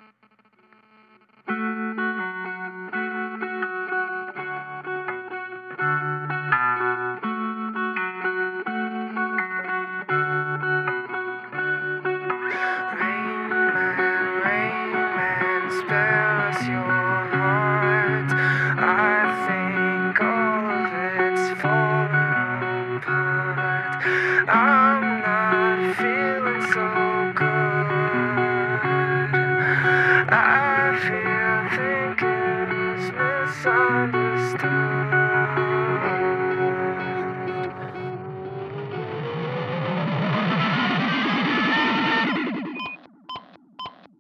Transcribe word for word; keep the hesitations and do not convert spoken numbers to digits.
Rainman, Rainman, spare us your heart. I think all of it's falling apart. I'm not feeling so good. I feel thinking is misunderstood.